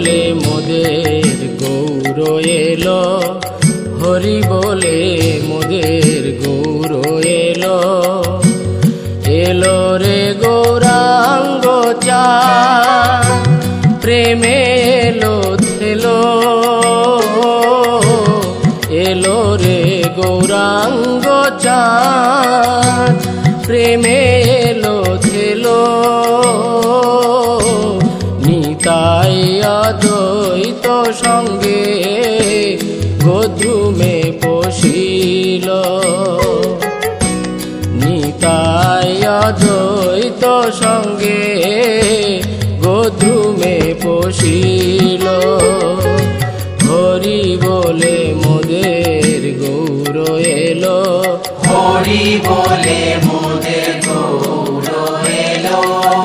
বলে মোদের গৌর এলো, হরি বলে মোদের গৌর এলো। এলো রে গৌরাঙ্গ চাঁদ, প্রেমে এলো থেলো। এলো রে গৌরাঙ্গ চাঁদ, প্রেমে এলো থেলো। নিতাই অদ্বৈত সঙ্গে গোধূমে পশিল। নিতাই অদ্বৈত সঙ্গে গোধূমে পশিল। হরি বলে মোদের গৌর এলো, হরি বলে মোদের গৌর এলো।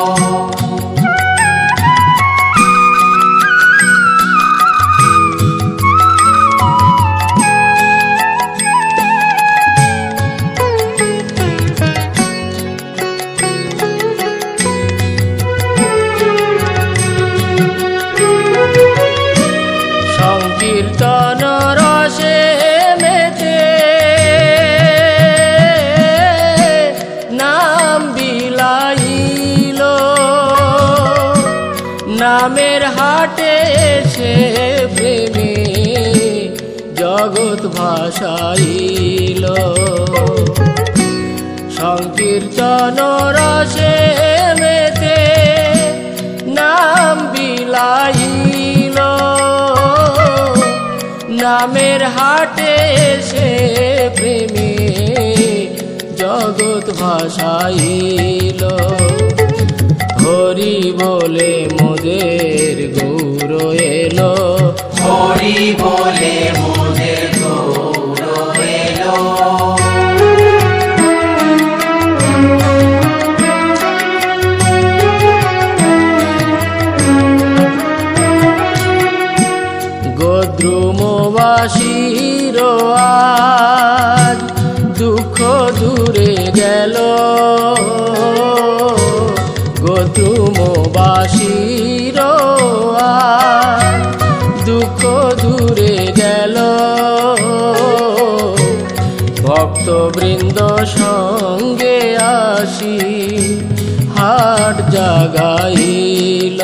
সংকীর্তন রসে মেতে নাম বিলাইল। নামের হাটে সে প্রেমে জগৎ ভাসাইল। সংকীর্তন রসে মেতে নাম বিলাইল। নামের হাটে সে প্রেমে জগৎ ভাসাইল। হরি বলে মোদের গৌর এলো, হরি বলে মোদের গৌর এলো। গোদ্রুমবাসীর আজ দুঃখ দূরে গেল। গোদ্রুমবাসীর আজ দুঃখ দূরে গেল। ভক্তবৃন্দ সঙ্গে আসি হাট জাগাইল।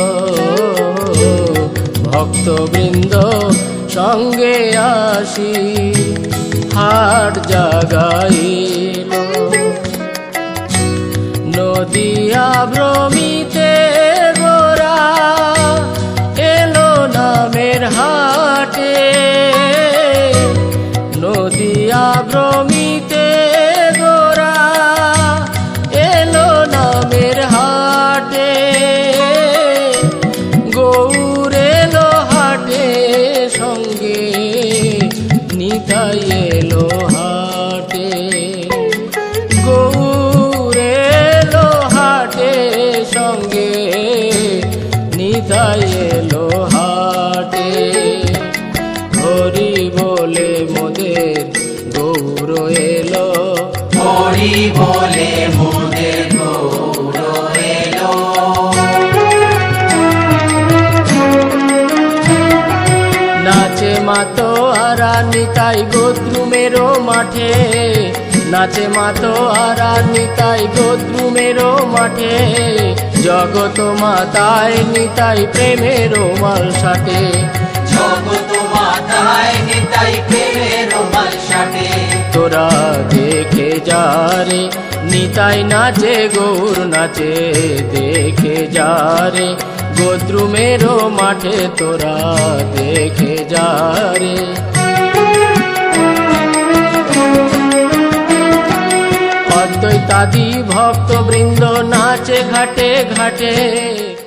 ভক্তবৃন্দ সঙ্গে আসি হাট জাগাইল। নদিয়া ভ্রমিতে গোরা এলো নামের হাটে। নদিয়া ভ্রমিতে গোরা এলো নামের হাটে। গৌর এলো হাটে সঙ্গে নিতাই এলো হাটে। গৌর এলো হাটে সঙ্গে নিতাই এলো হাটে। হরি বলে মোদের গৌর এলো, হরি বলে মোদের গৌর এলো। নাচে মাতো আরা নিতাই গোদ্রুমেরও মাঠে। নাচে মাতো আরা নিতাই গোদ্রুমেরও মাঠে। জগত মাতায় নিতাই প্রেমেরও মালসাটে। জগত মাতায় নিতাই প্রেমের মালসাটে। তোরা দেখে যা রে নিতাই নাচে গৌর নাচে। দেখে যা রে গোদ্রুমেরও মাঠে তোরা দেখে যা রে। অদ্বৈতাদি ভক্তবৃন্দ নাচে ঘাটে ঘাটে।